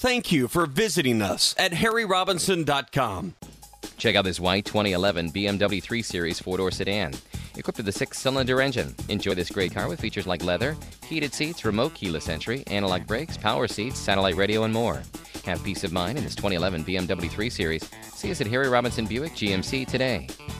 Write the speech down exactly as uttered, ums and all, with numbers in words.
thank you for visiting us at harry robinson dot com. Check out this white twenty eleven B M W three series four-door sedan. Equipped with a six-cylinder engine. Enjoy this great car with features like leather, heated seats, remote keyless entry, analog brakes, power seats, satellite radio, and more. Have peace of mind in this twenty eleven B M W three series. See us at Harry Robinson Buick G M C today.